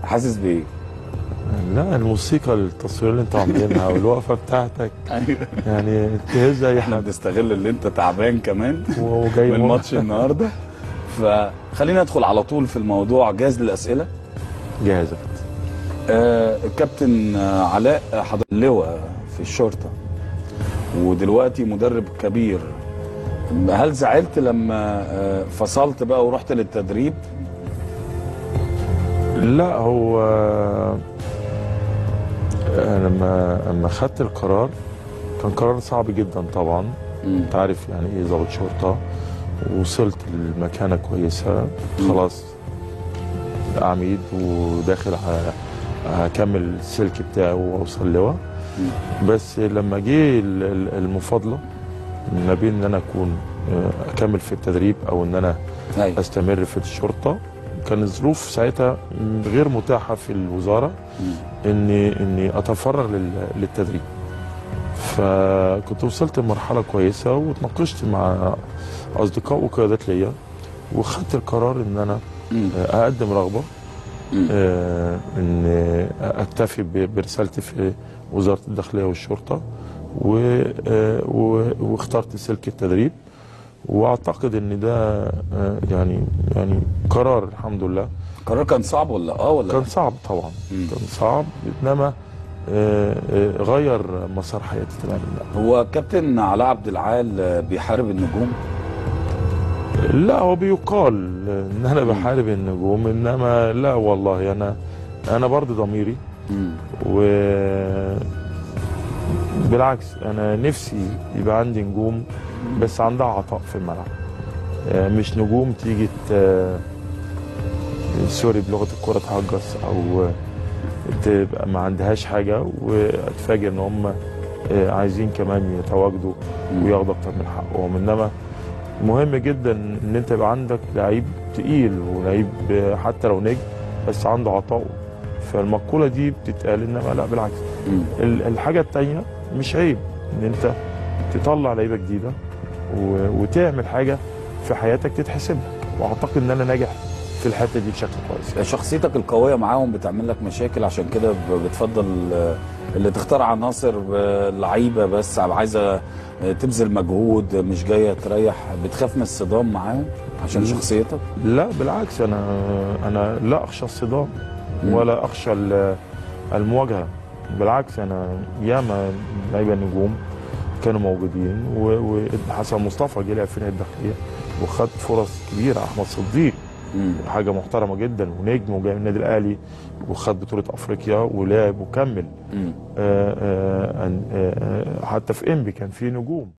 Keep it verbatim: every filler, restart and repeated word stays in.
حاسس بايه؟ لا الموسيقى التصوير اللي انتوا عاملينها والوقفه بتاعتك ايوه يعني تهز اي احنا حد. بنستغل اللي انت تعبان كمان وجاي من ماتش النهارده، فخلينا ندخل على طول في الموضوع. جاهز للاسئله؟ جاهز. آه الكابتن علاء حضر لواء في الشرطه ودلوقتي مدرب كبير، هل زعلت لما آه فصلت بقى ورحت للتدريب؟ لا هو آه، لما لما خدت القرار كان قرار صعب جدا طبعا. انت عارف يعني ايه ضابط شرطه، وصلت لمكانه كويسه خلاص عميد وداخل هكمل السلك بتاعي واوصل لواء. بس لما جه المفاضله ما بين ان انا اكون اكمل في التدريب او ان انا استمر في الشرطه، كان الظروف ساعتها غير متاحه في الوزاره اني اني اتفرغ للتدريب. فكنت وصلت لمرحله كويسه واتناقشت مع اصدقاء وقيادات ليا وخدت القرار ان انا اقدم رغبه آه ان اكتفي برسالتي في وزاره الداخليه والشرطه، واخترت سلك التدريب. واعتقد ان ده آه يعني يعني قرار الحمد لله. قرار كان صعب ولا اه ولا كان صعب طبعا. مم. كان صعب انما آه آه غير مسار حياتي تماما. هو كابتن علاء عبد العال بيحارب النجوم؟ لا هو بيقال ان انا بحارب النجوم، انما لا والله انا انا برضه ضميري و بالعكس انا نفسي يبقى عندي نجوم بس عندها عطاء في الملعب، مش نجوم تيجي سوري بلغه الكوره تهجص او تبقى ما عندهاش حاجه واتفاجئ ان هم عايزين كمان يتواجدوا وياخدوا اكتر من حقهم. انما مهم جدا ان انت يبقى عندك لعيب تقيل ولعيب حتى لو نجم بس عنده عطاء. فالمقوله دي بتتقال، انما لا بالعكس. الحاجه الثانيه مش عيب ان انت تطلع لعيبه جديده وتعمل حاجه في حياتك تتحسب لك، واعتقد ان انا ناجح في الحته دي بشكل كويس. شخصيتك القويه معاهم بتعمل لك مشاكل، عشان كده بتفضل اللي تختار عناصر لعيبه بس عايزه تبذل مجهود مش جايه تريح، بتخاف من الصدام معاهم عشان شخصيتك؟ لا بالعكس، انا انا لا اخشى الصدام ولا اخشى المواجهه. بالعكس انا ياما لعيبه نجوم كانوا موجودين، وحسن مصطفى جه لعب في النادي الداخليه وخد فرص كبيره. احمد صديق حاجه محترمه جدا ونجم وجاي من النادي الاهلي وخد بطوله افريقيا ولعب وكمل. آآ آآ آآ حتى في انبي كان في نجوم.